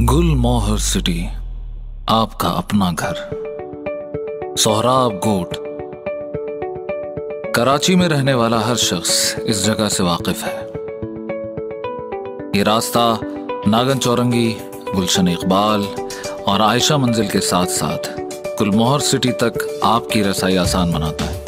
गुलमोहर city, आपका अपना घर। सोहराब गोट। कराची में रहने वाला हर शख्स इस जगह से वाकिफ है। ये रास्ता नागन चौरंगी, गुलशन इकबाल और आयशा मंजिल के साथ साथ गुलमोहर सिटी तक आपकी रसाई आसान बनाता है।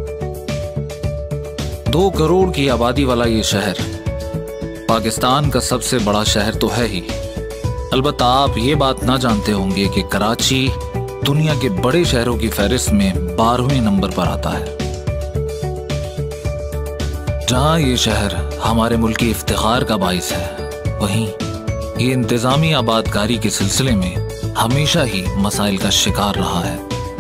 2 करोड़ की आबादी वाला ये शहर पाकिस्तान का सबसे बड़ा शहर तो है ही, अलबत्ता आप ये बात ना जानते होंगे कि कराची दुनिया के बड़े शहरों की फहरिस्त में 12वें नंबर पर आता है। जहां ये शहर हमारे मुल्क की इफ्तिखार का बाइस है, वहीं ये इंतजामी आबादकारी के सिलसिले में हमेशा ही मसाइल का शिकार रहा है।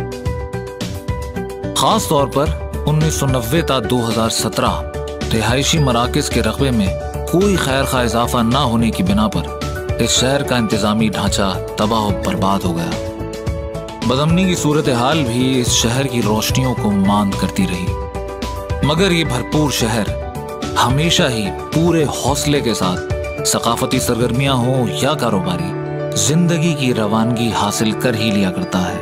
खास तौर पर 1990 ता 2017 रिहायशी मराकज के रकबे में कोई खैर खा इजाफा ना होने की बिना पर इस शहर का इंतजामी ढांचा तबाह और बर्बाद हो गया। बदअमनी की सूरत हाल भी इस शहर की रोशनियों को मांद करती रही, मगर ये भरपूर शहर हमेशा ही पूरे हौसले के साथ सकाफती सरगर्मियां हो या कारोबारी जिंदगी की रवानगी हासिल कर ही लिया करता है।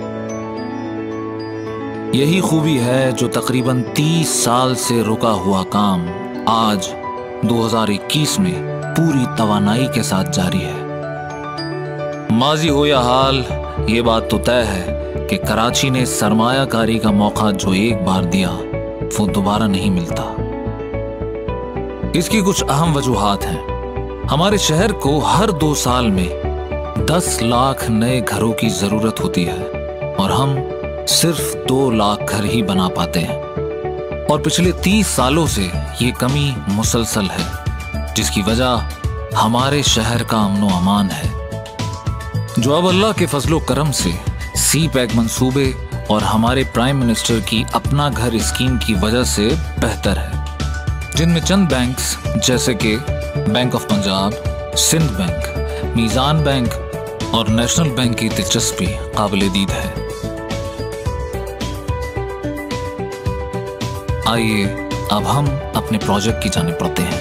यही खूबी है जो तकरीबन 30 साल से रुका हुआ काम आज 2021 में पूरी तवानाई के साथ जारी है। माजी हो या हाल, ये बात तो तय है कि कराची ने सरमायाकारी का मौका जो एक बार दिया वो दोबारा नहीं मिलता। इसकी कुछ अहम वजूहात हैं। हमारे शहर को हर 2 साल में 10 लाख नए घरों की जरूरत होती है और हम सिर्फ 2 लाख घर ही बना पाते हैं, और पिछले 30 सालों से ये कमी मुसलसल है, जिसकी वजह हमारे शहर का अमनो अमान है, जो अब अल्लाह के फजलो करम से सी पैक मंसूबे और हमारे प्राइम मिनिस्टर की अपना घर स्कीम की वजह से बेहतर है, जिनमें चंद बैंक्स जैसे कि bank of Punjab, Sindh bank, Meezan bank और नेशनल बैंक की दिलचस्पी काबिल दीद है। आइए अब हम अपने प्रोजेक्ट की जानिब बढ़ते हैं।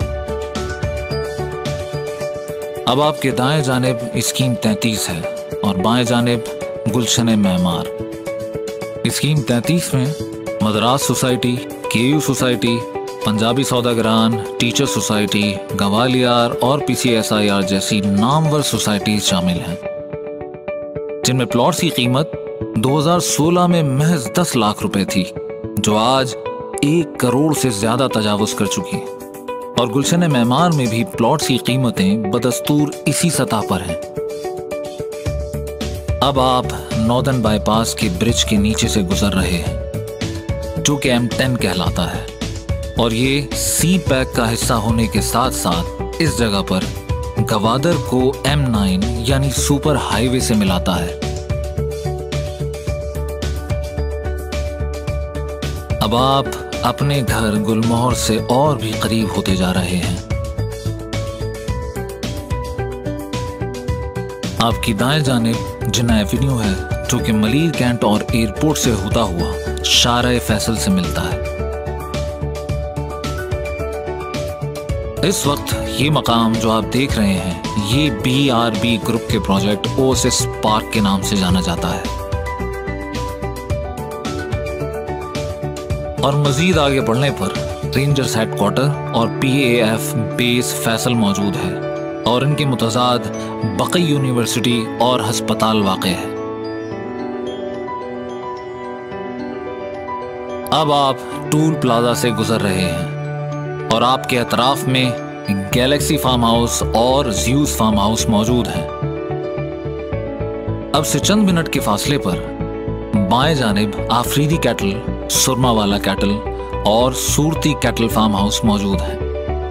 अब आपके दाएं जानिब स्कीम 33 है और बाएं जानिब गुलशन मेमार। स्कीम 33 में Madras society, KU society, Punjabi सौदागरान, टीचर सोसाइटी, गवालियार और PCSIR जैसी नामवर सोसाइटीज शामिल हैं, जिनमें प्लॉट्स की कीमत 2016 में महज 10 लाख रुपए थी, जो आज 1 करोड़ से ज्यादा तजावुज कर चुकी। और गुलशन मेमार में भी प्लॉट्स की कीमतें बदस्तूर इसी सतह पर हैं। अब आप नॉर्दर्न बाईपास के ब्रिज के नीचे से गुजर रहे हैं, जो कि M10 कहलाता है, और ये सी पैक का हिस्सा होने के साथ साथ इस जगह पर गवादर को M9 यानी सुपर हाईवे से मिलाता है। अब आप अपने घर गुलमोहर से और भी करीब होते जा रहे हैं। आपकी दाएं जानिब जिन्ना एवेन्यू है, जो कि मलीर कैंट और एयरपोर्ट से होता हुआ शारा फैसल से मिलता है। इस वक्त ये मकाम जो आप देख रहे हैं, ये BRB ग्रुप के प्रोजेक्ट ओएसिस पार्क के नाम से जाना जाता है। और मजीद आगे बढ़ने पर रेंजर्स हेडक्वार्टर और PAF बेस फैसल मौजूद है, और इनके मुतजाद बकी यूनिवर्सिटी और हस्पताल वाक़े है। अब आप टूल प्लाजा से गुजर रहे हैं और आपके अतराफ में गैलेक्सी फार्म हाउस और ज़्यूस फार्म हाउस मौजूद हैं। अब से चंद मिनट के फासले पर बाएं जानिब आफरीदी कैटल, सुरमा वाला कैटल और सूरती कैटल फार्म हाउस मौजूद है,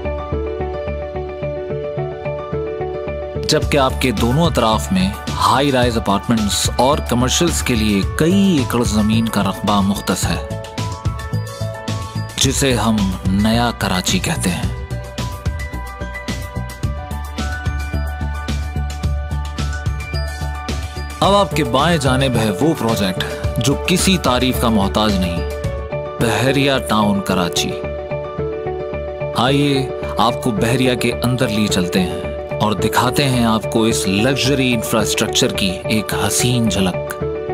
जबकि आपके दोनों अतराफ में हाई राइज अपार्टमेंट्स और कमर्शियल्स के लिए कई एकड़ जमीन का रकबा मुख्तस है, जिसे हम नया कराची कहते हैं। अब आपके बाएं जानिब है वो प्रोजेक्ट जो किसी तारीफ का मोहताज नहीं, बहरिया टाउन कराची। आइए आपको बहरिया के अंदर लिए चलते हैं और दिखाते हैं आपको इस लग्जरी इंफ्रास्ट्रक्चर की एक हसीन झलक।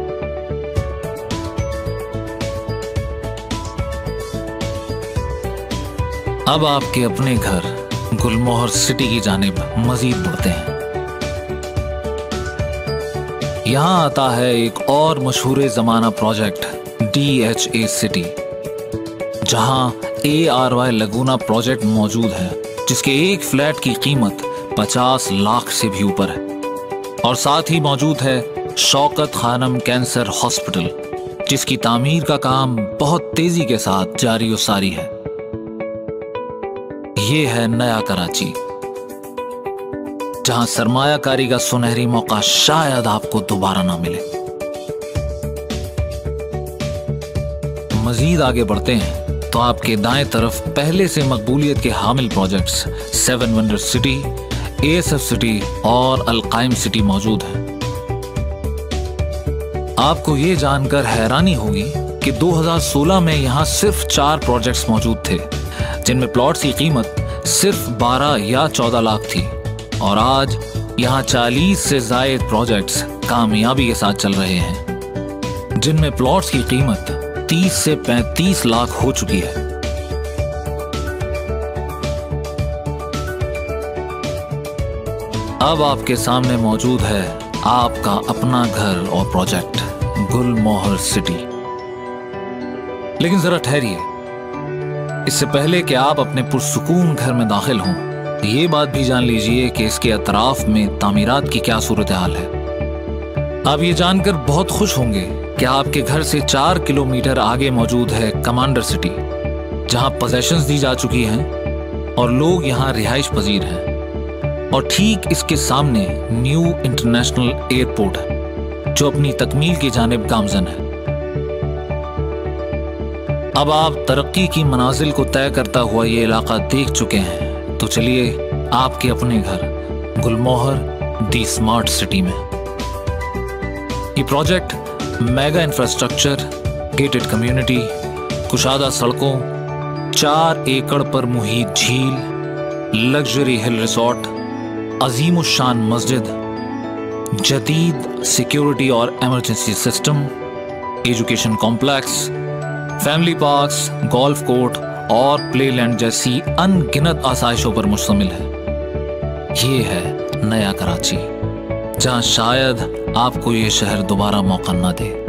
अब आपके अपने घर गुलमोहर सिटी की जानिब मजीद बढ़ते हैं। यहां आता है एक और मशहूर जमाना प्रोजेक्ट DHA सिटी, जहां ARY लगूना प्रोजेक्ट मौजूद है, जिसके एक फ्लैट की कीमत 50 लाख से भी ऊपर है। और साथ ही मौजूद है शौकत खानम कैंसर हॉस्पिटल, जिसकी तामीर का काम बहुत तेजी के साथ जारी और सारी है। ये है नया कराची, जहां सरमायाकारी का सुनहरी मौका शायद आपको दोबारा ना मिले। मजीद आगे बढ़ते हैं तो आपके दाएं तरफ पहले से मकबूलियत के हामिल projects 7 wonder city, ASF city और अलकाइम सिटी मौजूद हैं। आपको ये जानकर हैरानी होगी कि 2016 में यहां सिर्फ 4 प्रोजेक्ट्स मौजूद थे, जिनमें प्लॉट्स की कीमत सिर्फ 12 या 14 लाख थी, और आज यहां 40 से ज़ायद प्रोजेक्ट्स कामयाबी के साथ चल रहे हैं, जिनमें प्लॉट्स की कीमत 30 से 35 लाख हो चुकी है। अब आपके सामने मौजूद है आपका अपना घर और प्रोजेक्ट गुलमोहर सिटी। लेकिन जरा ठहरिए, इससे पहले कि आप अपने पुरसुकून घर में दाखिल हों, ये बात भी जान लीजिए कि इसके अतराफ में तामीरात की क्या सूरत हाल है। आप ये जानकर बहुत खुश होंगे कि आपके घर से 4 किलोमीटर आगे मौजूद है कमांडर सिटी, जहां पोजेशंस दी जा चुकी हैं और लोग यहां रिहाइश पजीर हैं। और ठीक इसके सामने न्यू इंटरनेशनल एयरपोर्ट है, जो अपनी तकमील की जानिब गामजन है। अब आप तरक्की की मनाजिल को तय करता हुआ ये इलाका देख चुके हैं, तो चलिए आपके अपने घर गुलमोहर दी स्मार्ट सिटी में। ये project mega infrastructure, gated community, कुशादा सड़कों, 4 एकड़ पर मुहित झील, लग्जरी हिल रिसोर्ट, अजीमुशान मस्जिद, जदीद सिक्योरिटी और emergency system, education complex, family parks, golf court और प्लेलैंड जैसी अनगिनत आसाइशों पर मुश्तमिल है। ये है नया कराची, जहां शायद आपको ये शहर दोबारा मौका ना दे।